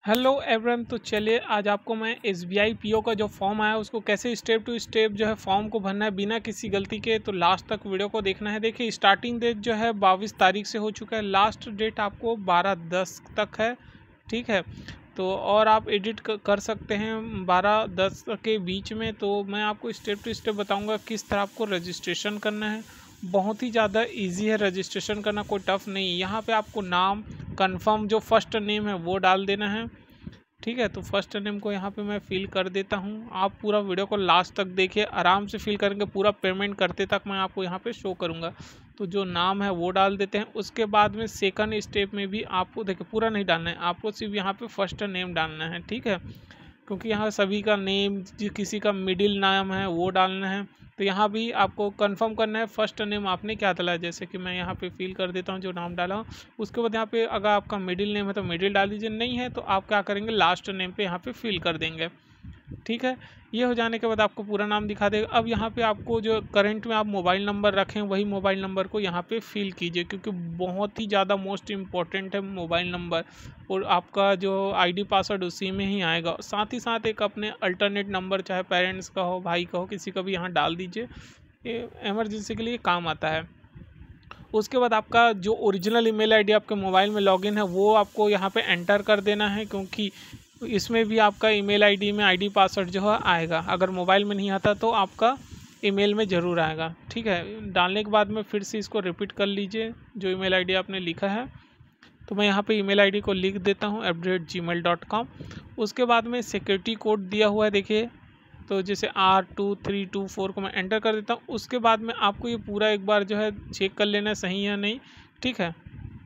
Hello everyone. तो चलिए आज आपको मैं एसबीआई पीओ का जो फॉर्म आया उसको कैसे स्टेप टू स्टेप जो है फॉर्म को भरना है बिना किसी गलती के, तो लास्ट तक वीडियो को देखना है। देखिए स्टार्टिंग डेट जो है 22 तारीख से हो चुका है, लास्ट डेट आपको 12/10 तक है। ठीक है, तो और आप एडिट कर सकते हैं 12/10 के बीच में। तो मैं आपको स्टेप टू स्टेप बताऊँगा किस तरह आपको रजिस्ट्रेशन करना है। बहुत ही ज़्यादा इजी है रजिस्ट्रेशन करना, कोई टफ़ नहीं है। यहाँ पे आपको नाम कंफर्म जो फर्स्ट नेम है वो डाल देना है। ठीक है, तो फर्स्ट नेम को यहाँ पे मैं फिल कर देता हूँ। आप पूरा वीडियो को लास्ट तक देखिए, आराम से फिल करेंगे, पूरा पेमेंट करते तक मैं आपको यहाँ पे शो करूँगा। तो जो नाम है वो डाल देते हैं। उसके बाद में सेकंड स्टेप में भी आपको देखिए पूरा नहीं डालना है, आपको सिर्फ यहाँ पे फर्स्ट नेम डालना है। ठीक है, क्योंकि यहाँ सभी का नेम, किसी का मिडिल नाम है वो डालना है। तो यहाँ भी आपको कंफर्म करना है फर्स्ट नेम आपने क्या डाला है। जैसे कि मैं यहाँ पे फिल कर देता हूँ जो नाम डाला हूँ। उसके बाद यहाँ पे अगर आपका मिडिल नेम है तो मिडिल डाल दीजिए, नहीं है तो आप क्या करेंगे लास्ट नेम पे यहाँ पे फिल कर देंगे। ठीक है, ये हो जाने के बाद आपको पूरा नाम दिखा देगा। अब यहाँ पे आपको जो करंट में आप मोबाइल नंबर रखें वही मोबाइल नंबर को यहाँ पे फिल कीजिए, क्योंकि बहुत ही ज़्यादा मोस्ट इम्पॉर्टेंट है मोबाइल नंबर। और आपका जो आईडी पासवर्ड उसी में ही आएगा। साथ ही साथ एक अपने अल्टरनेट नंबर, चाहे पेरेंट्स का हो, भाई का हो, किसी का भी यहाँ डाल दीजिए, ये इमरजेंसी के लिए काम आता है। उसके बाद आपका जो ओरिजिनल ईमेल आईडी आपके मोबाइल में लॉगिन है वो आपको यहाँ पे एंटर कर देना है, क्योंकि इसमें भी आपका ईमेल आईडी में आईडी पासवर्ड जो है आएगा। अगर मोबाइल में नहीं आता तो आपका ईमेल में ज़रूर आएगा। ठीक है, डालने के बाद में फिर से इसको रिपीट कर लीजिए जो ईमेल आईडी आपने लिखा है। तो मैं यहाँ पे ईमेल आईडी को लिख देता हूँ @gmail.com। उसके बाद में सिक्योरिटी कोड दिया हुआ है देखिए, तो जैसे R2324 को मैं एंटर कर देता हूँ। उसके बाद में आपको ये पूरा एक बार जो है चेक कर लेना है सही या नहीं। ठीक है,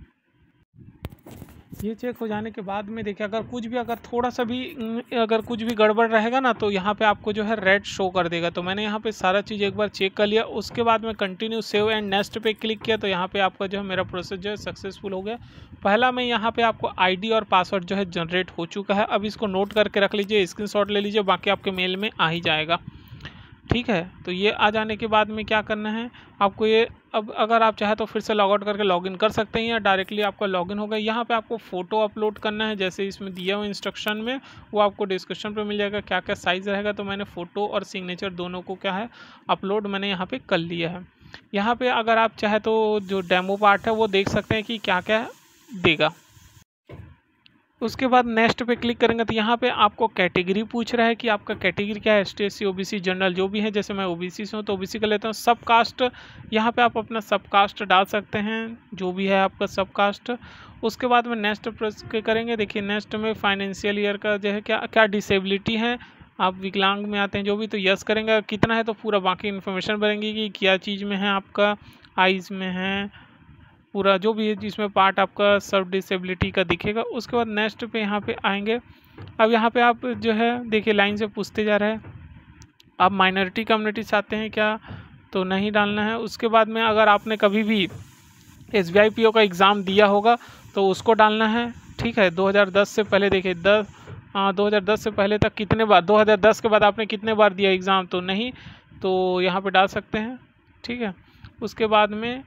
ये चेक हो जाने के बाद में देखिए अगर थोड़ा सा भी अगर कुछ भी गड़बड़ रहेगा ना तो यहाँ पे आपको जो है रेड शो कर देगा। तो मैंने यहाँ पे सारा चीज़ एक बार चेक कर लिया। उसके बाद में कंटिन्यू सेव एंड नेक्स्ट पे क्लिक किया, तो यहाँ पे आपका जो है मेरा प्रोसेस जो है सक्सेसफुल हो गया। पहला में यहाँ पे आपको आईडी और पासवर्ड जो है जनरेट हो चुका है। अब इसको नोट करके रख लीजिए, स्क्रीनशॉट ले लीजिए, बाकी आपके मेल में आ ही जाएगा। ठीक है, तो ये आ जाने के बाद में क्या करना है आपको, ये अब अगर आप चाहे तो फिर से लॉग आउट करके लॉगिन कर सकते हैं या डायरेक्टली आपका लॉगिन होगा। यहाँ पे आपको फ़ोटो अपलोड करना है, जैसे इसमें दिया हुआ इंस्ट्रक्शन में, वो आपको डिस्क्रिप्शन पे मिल जाएगा क्या क्या साइज़ रहेगा। तो मैंने फ़ोटो और सिग्नेचर दोनों को क्या है अपलोड मैंने यहाँ पे कर लिया है। यहाँ पे अगर आप चाहे तो जो डेमो पार्ट है वो देख सकते हैं कि क्या क्या देगा। उसके बाद नेक्स्ट पे क्लिक करेंगे तो यहाँ पे आपको कैटेगरी पूछ रहा है कि आपका कैटेगरी क्या है, ST SC OBC जनरल जो भी है। जैसे मैं OBC से हूँ तो OBC का लेता हूँ। सब कास्ट, यहाँ पे आप अपना सब कास्ट डाल सकते हैं जो भी है आपका सब कास्ट। उसके बाद में नेक्स्ट प्रेस करेंगे। देखिए नेक्स्ट में फाइनेंशियल ईयर का जो है क्या क्या डिसेबिलिटी है, आप विकलांग में आते हैं जो भी, तो यस करेंगे। कितना है तो पूरा बाकी इन्फॉर्मेशन भरेंगे कि क्या चीज़ में है, आपका आइज़ में है, पूरा जो भी है जिसमें पार्ट आपका सब डिसेबिलिटी का दिखेगा। उसके बाद नेक्स्ट पे यहाँ पे आएंगे। अब यहाँ पे आप जो है देखिए लाइन से पूछते जा रहे हैं, आप माइनॉरिटी कम्युनिटी चाहते हैं क्या, तो नहीं डालना है। उसके बाद में अगर आपने कभी भी SBI PO का एग्ज़ाम दिया होगा तो उसको डालना है। ठीक है, 2010 से पहले देखिए 2010 से पहले तक कितने बार, 2010 के बाद आपने कितने बार दिया एग्ज़ाम, तो नहीं, तो यहाँ पे डाल सकते हैं। ठीक है, उसके बाद में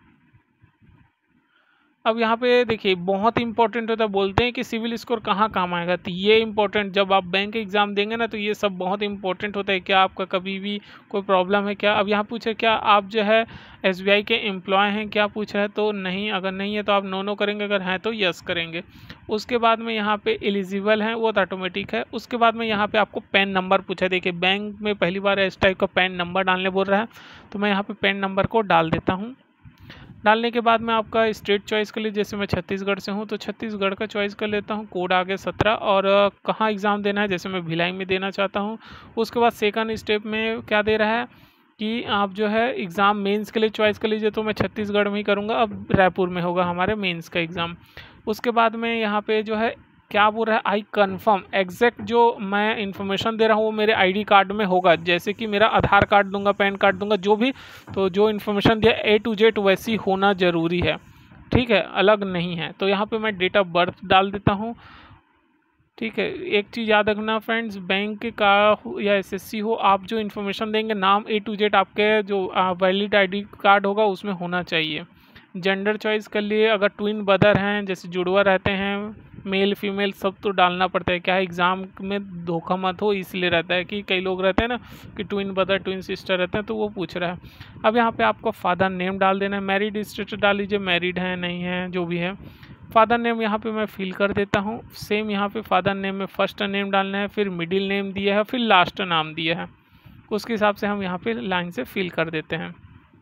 अब यहाँ पे देखिए बहुत इंपॉर्टेंट होता है, बोलते हैं कि सिविल स्कोर कहाँ काम आएगा, तो ये इंपॉर्टेंट जब आप बैंक एग्जाम देंगे ना तो ये सब बहुत इंपॉर्टेंट होता है। क्या आपका कभी भी कोई प्रॉब्लम है क्या। अब यहाँ पूछे क्या आप जो है SBI के एम्प्लॉय हैं क्या पूछ रहा है, तो नहीं, अगर नहीं है तो आप नो करेंगे, अगर हैं तो यस करेंगे। उसके बाद में यहाँ पे एलिजिबल हैं वो तो ऑटोमेटिक है। उसके बाद में यहाँ पे आपको पैन नंबर पूछा है। देखिए बैंक में पहली बार इस टाइप का पैन नंबर डालने बोल रहा है, तो मैं यहाँ पे पैन नंबर को डाल देता हूँ। डालने के बाद में आपका स्टेट चॉइस कर लीजिए, जैसे मैं छत्तीसगढ़ से हूँ तो छत्तीसगढ़ का चॉइस कर लेता हूँ। कोड आगे 17 और कहाँ एग्ज़ाम देना है, जैसे मैं भिलाई में देना चाहता हूँ। उसके बाद सेकंड स्टेप में क्या दे रहा है कि आप जो है एग्ज़ाम मेंस के लिए चॉइस कर लीजिए, तो मैं छत्तीसगढ़ में ही करूँगा। अब रायपुर में होगा हमारे मेंस का एग्ज़ाम। उसके बाद में यहाँ पे जो है क्या बोल रहा है, आई कन्फर्म एग्जैक्ट जो मैं इन्फॉर्मेशन दे रहा हूँ वो मेरे आईडी कार्ड में होगा। जैसे कि मेरा आधार कार्ड दूंगा, पैन कार्ड दूंगा, जो भी, तो जो इन्फॉर्मेशन दिया A to Z वैसी होना ज़रूरी है। ठीक है, अलग नहीं है। तो यहाँ पे मैं डेट ऑफ बर्थ डाल देता हूँ। ठीक है, एक चीज़ याद रखना फ्रेंड्स, बैंक का या SSC हो, आप जो इन्फॉर्मेशन देंगे नाम A to Z आपके जो वैलिड आईडी कार्ड होगा उसमें होना चाहिए। जेंडर चॉइस कर लिए, अगर ट्विन ब्रदर हैं, जैसे जुड़वा रहते हैं मेल फीमेल सब तो डालना पड़ता है। क्या है, एग्ज़ाम में धोखा मत हो इसलिए रहता है कि कई लोग रहते हैं ना कि ट्विन ब्रदर ट्विन सिस्टर रहते हैं, तो वो पूछ रहा है। अब यहाँ पे आपको फादर नेम डाल देना है, मैरिड स्टेटस डाल लीजिए, मैरिड है नहीं है जो भी है। फादर नेम यहाँ पे मैं फिल कर देता हूँ। सेम यहाँ पे फादर नेम में फर्स्ट नेम डालना है, फिर मिडिल नेम दिया है, फिर लास्ट नाम दिया है, उसके हिसाब से हम यहाँ पे लाइन से फिल कर देते हैं।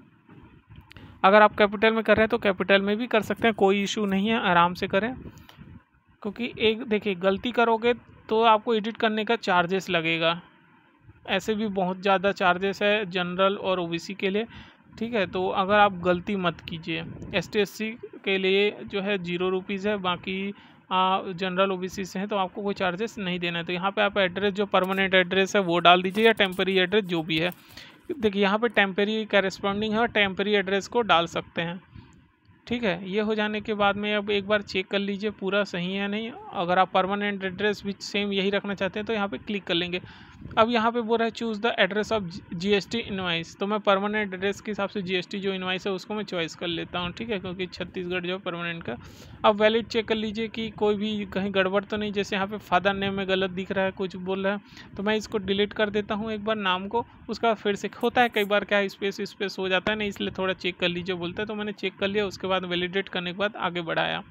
अगर आप कैपिटल में कर रहे हैं तो कैपिटल में भी कर सकते हैं, कोई इशू नहीं है, आराम से करें। क्योंकि एक देखिए, गलती करोगे तो आपको एडिट करने का चार्जेस लगेगा, ऐसे भी बहुत ज़्यादा चार्जेस है जनरल और ओबीसी के लिए, ठीक है। तो अगर आप गलती मत कीजिए। ST SC के लिए जो है 0 रुपीज़ है, बाकी जनरल ओबीसी से हैं तो आपको कोई चार्जेस नहीं देना है। तो यहाँ पे आप एड्रेस जो परमानेंट एड्रेस है वो डाल दीजिए, या टेम्पररी एड्रेस जो भी है। देखिए यहाँ पे टेम्पररी करेस्पॉन्डिंग है और टेम्पररी एड्रेस को डाल सकते हैं, ठीक है। ये हो जाने के बाद में अब एक बार चेक कर लीजिए पूरा सही है नहीं। अगर आप परमानेंट एड्रेस भी सेम यही रखना चाहते हैं तो यहाँ पे क्लिक कर लेंगे। अब यहाँ पे बोल रहा है choose the address of GST invoice, तो मैं परमानेंट एड्रेस के हिसाब से GST जो इनवाइस है उसको मैं चॉइस कर लेता हूँ, ठीक है, क्योंकि छत्तीसगढ़ जो है परमानेंट का। अब वैलिड चेक कर लीजिए कि कोई भी कहीं गड़बड़ तो नहीं, जैसे यहाँ पे फादर नेम में गलत दिख रहा है, कुछ बोल रहा है, तो मैं इसको डिलीट कर देता हूँ एक बार नाम को। उसका फिर से होता है कई बार क्या स्पेस हो जाता है ना, इसलिए थोड़ा चेक कर लीजिए बोलता है, तो मैंने चेक कर लिया। उसके बाद वैलिडेट करने के बाद आगे बढ़ाया।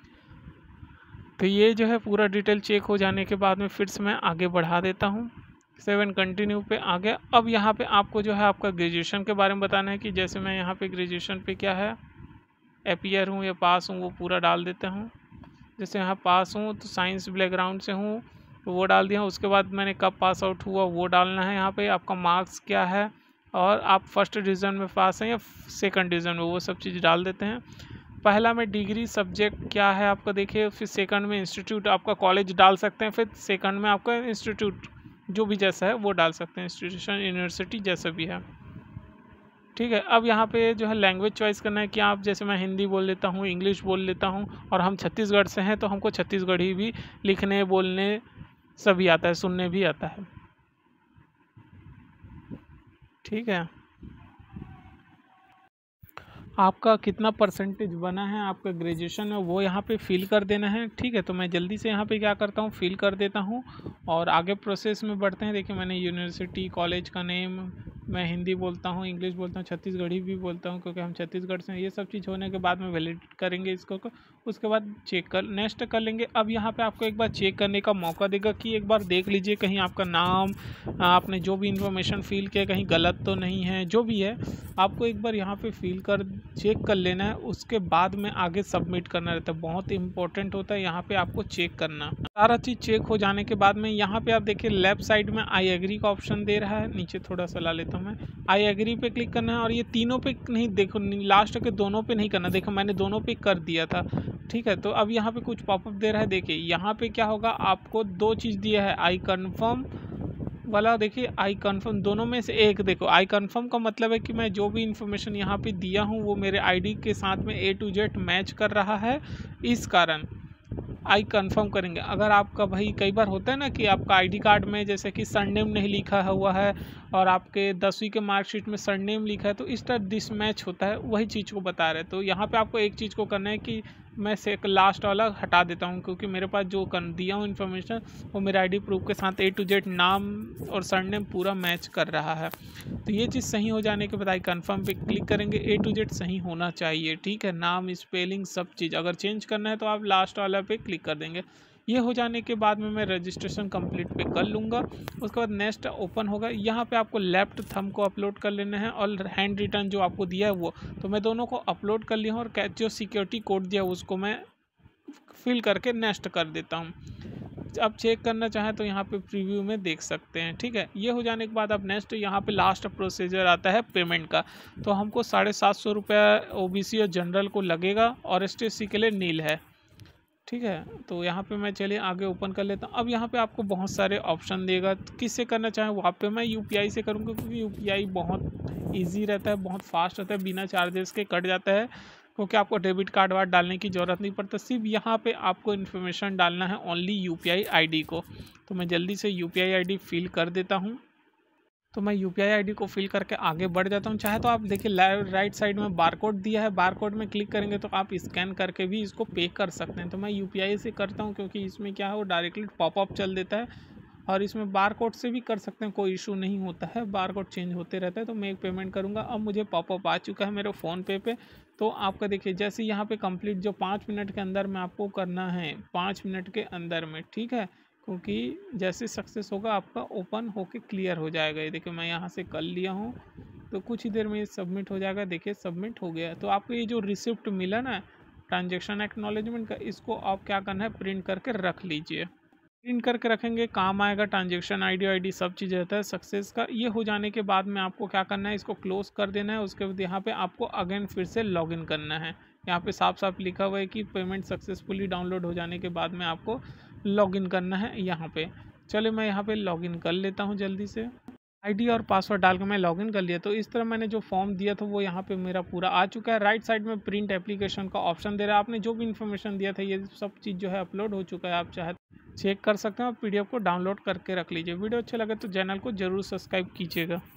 तो ये जो है पूरा डिटेल चेक हो जाने के बाद में फिर से मैं आगे बढ़ा देता हूँ। 7 कंटिन्यू पे आ गया। अब यहाँ पे आपको जो है आपका ग्रेजुएशन के बारे में बताना है कि जैसे मैं यहाँ पे ग्रेजुएशन पे क्या है अपीयर हूँ या पास हूँ वो पूरा डाल देता हूँ। जैसे यहाँ पास हूँ तो साइंस बैकग्राउंड से हूँ तो वो डाल दिया। उसके बाद मैंने कब पास आउट हुआ वो डालना है। यहाँ पे आपका मार्क्स क्या है और आप फर्स्ट डिवीज़न में पास हैं या सेकंड डिवीज़न में, वो सब चीज़ डाल देते हैं। पहला में डिग्री सब्जेक्ट क्या है आपका देखिए, फिर सेकंड में इंस्टीट्यूट आपका कॉलेज डाल सकते हैं, फिर सेकंड में आपका इंस्टीट्यूट जो भी जैसा है वो डाल सकते हैं, इंस्टीट्यूशन यूनिवर्सिटी जैसा भी है, ठीक है। अब यहाँ पे जो है लैंग्वेज चॉइस करना है कि आप जैसे मैं हिंदी बोल लेता हूँ, इंग्लिश बोल लेता हूँ, और हम छत्तीसगढ़ से हैं तो हमको छत्तीसगढ़ी भी लिखने बोलने सभी आता है, सुनने भी आता है, ठीक है। आपका कितना परसेंटेज बना है आपका ग्रेजुएशन में वो यहाँ पे फिल कर देना है, ठीक है। तो मैं जल्दी से यहाँ पे क्या करता हूँ फिल कर देता हूँ और आगे प्रोसेस में बढ़ते हैं। देखिए मैंने यूनिवर्सिटी कॉलेज का नेम, मैं हिंदी बोलता हूँ, इंग्लिश बोलता हूँ, छत्तीसगढ़ी भी बोलता हूँ क्योंकि हम छत्तीसगढ़ से हैं। ये सब चीज़ होने के बाद में वैलिडेट करेंगे इसको, उसके बाद चेक कर नेक्स्ट कर लेंगे। अब यहाँ पे आपको एक बार चेक करने का मौका देगा कि एक बार देख लीजिए कहीं आपका नाम, आपने जो भी इंफॉर्मेशन फिल किया कहीं गलत तो नहीं है, जो भी है आपको एक बार यहाँ पे फिल कर चेक कर लेना है। उसके बाद में आगे सबमिट करना रहता है, बहुत इंपॉर्टेंट होता है यहाँ पे आपको चेक करना। सारा चीज़ चेक हो जाने के बाद में यहाँ पे आप देखिए लेफ्ट साइड में आई एग्री का ऑप्शन दे रहा है, नीचे थोड़ा सा ला लेता हूँ मैं, आई एग्री पे क्लिक करना है। और ये तीनों पे नहीं, देखो लास्ट के दोनों पे नहीं करना, देखो मैंने दोनों पे कर दिया था, ठीक है। तो अब यहाँ पे कुछ पॉपअप दे रहा है, देखिए यहाँ पे क्या होगा, आपको दो चीज़ दिया है, आई कन्फर्म वाला, देखिए आई कन्फर्म, दोनों में से एक। देखो आई कन्फर्म का मतलब है कि मैं जो भी इन्फॉर्मेशन यहाँ पे दिया हूँ वो मेरे आईडी के साथ में A to Z मैच कर रहा है, इस कारण आई कन्फर्म करेंगे। अगर आपका भाई कई बार होता है ना कि आपका आईडी कार्ड में जैसे कि सरनेम नहीं लिखा हुआ है और आपके 10वीं के मार्कशीट में सरनेम लिखा है, तो इस तरह डिसमैच होता है, वही चीज़ को बता रहे हैं। तो यहाँ पे आपको एक चीज़ को करना है कि मैं से लास्ट वाला हटा देता हूँ, क्योंकि मेरे पास जो दिया हूँ इन्फॉर्मेशन वो मेरे आईडी प्रूफ के साथ A to Z नाम और सरनेम पूरा मैच कर रहा है। तो ये चीज़ सही हो जाने के बाद आई कन्फर्म पे क्लिक करेंगे, A to Z सही होना चाहिए, ठीक है, नाम स्पेलिंग सब चीज़। अगर चेंज करना है तो आप लास्ट वाला पे क्लिक कर देंगे। ये हो जाने के बाद में मैं रजिस्ट्रेशन कंप्लीट पे कर लूँगा। उसके बाद नेक्स्ट ओपन होगा, यहाँ पे आपको लेफ्ट थंब को अपलोड कर लेना है और हैंड रिटर्न जो आपको दिया है वो, तो मैं दोनों को अपलोड कर लिया हूँ और जो सिक्योरिटी कोड दिया है उसको मैं फिल करके नेक्स्ट कर देता हूँ। अब चेक करना चाहें तो यहाँ पे प्रीव्यू में देख सकते हैं, ठीक है। ये हो जाने के बाद अब नेक्स्ट यहाँ पे लास्ट प्रोसीजर आता है पेमेंट का। तो हमको 750 रुपया OBC और जनरल को लगेगा और ST SC के लिए नील है, ठीक है। तो यहाँ पे मैं चलिए आगे ओपन कर लेता हूँ। अब यहाँ पे आपको बहुत सारे ऑप्शन देगा, किससे करना चाहें वहाँ पे मैं UPI से करूँगा, क्योंकि UPI बहुत इजी रहता है, बहुत फास्ट रहता है, बिना चार्जेस के कट जाता है, क्योंकि आपको डेबिट कार्ड वार्ड डालने की ज़रूरत नहीं पड़ता। सिर्फ यहाँ पे आपको इन्फॉर्मेशन डालना है ओनली UPI ID को। तो मैं जल्दी से UPI ID फिल कर देता हूँ। तो मैं यूपीआई आईडी को फिल करके आगे बढ़ जाता हूँ। चाहे तो आप देखिए राइट साइड में बारकोड दिया है, बारकोड में क्लिक करेंगे तो आप स्कैन करके भी इसको पे कर सकते हैं। तो मैं यूपीआई से करता हूँ क्योंकि इसमें क्या है वो डायरेक्टली पॉपअप चल देता है, और इसमें बारकोड से भी कर सकते हैं, कोई इशू नहीं होता है, बारकोड चेंज होते रहता है। तो मैं एक पेमेंट करूँगा। अब मुझे पॉपअप आ चुका है मेरे फ़ोनपे पे। तो आपका देखिए जैसे यहाँ पे कंप्लीट जो 5 मिनट के अंदर में आपको करना है, 5 मिनट के अंदर में, ठीक है, क्योंकि जैसे सक्सेस होगा आपका ओपन होके क्लियर हो जाएगा। ये देखिए मैं यहाँ से कर लिया हूँ, तो कुछ ही देर में ये सबमिट हो जाएगा। देखिए सबमिट हो गया। तो आपको ये जो रिसिप्ट मिला ना ट्रांजेक्शन एक्नॉलेजमेंट का, इसको आप क्या करना है, प्रिंट करके रख लीजिए। प्रिंट करके रखेंगे, काम आएगा। ट्रांजेक्शन आईडी सब चीज़ रहता है सक्सेस का। ये हो जाने के बाद में आपको क्या करना है, इसको क्लोज कर देना है। उसके बाद यहाँ पे आपको अगेन फिर से लॉगिन करना है। यहाँ पे साफ साफ लिखा हुआ है कि पेमेंट सक्सेसफुली डाउनलोड हो जाने के बाद में आपको लॉगिन करना है यहाँ पे। चलिए मैं यहाँ पे लॉगिन कर लेता हूँ जल्दी से। आईडी और पासवर्ड डाल के मैं लॉगिन कर लिया। तो इस तरह मैंने जो फॉर्म दिया था वो यहाँ पे मेरा पूरा आ चुका है। राइट साइड में प्रिंट एप्लीकेशन का ऑप्शन दे रहा है। आपने जो भी इन्फॉर्मेशन दिया था ये सब चीज़ जो है अपलोड हो चुका है। आप चाहे चेक कर सकते हैं और पीडीएफ को डाउनलोड करके रख लीजिए। वीडियो अच्छा लगे तो चैनल को ज़रूर सब्सक्राइब कीजिएगा।